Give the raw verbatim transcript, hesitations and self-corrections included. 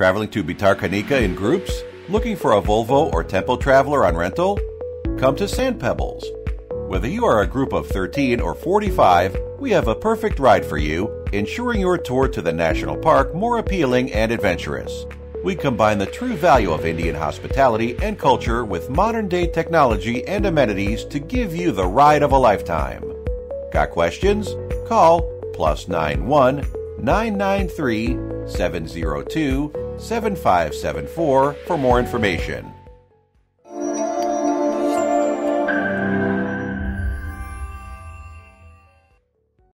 Traveling to Bhitarkanika in groups? Looking for a Volvo or Tempo Traveler on rental? Come to Sand Pebbles. Whether you are a group of thirteen or forty-five, we have a perfect ride for you, ensuring your tour to the national park more appealing and adventurous. We combine the true value of Indian hospitality and culture with modern-day technology and amenities to give you the ride of a lifetime. Got questions? Call plus nine one nine nine three seven zero two seven five seven four for more information.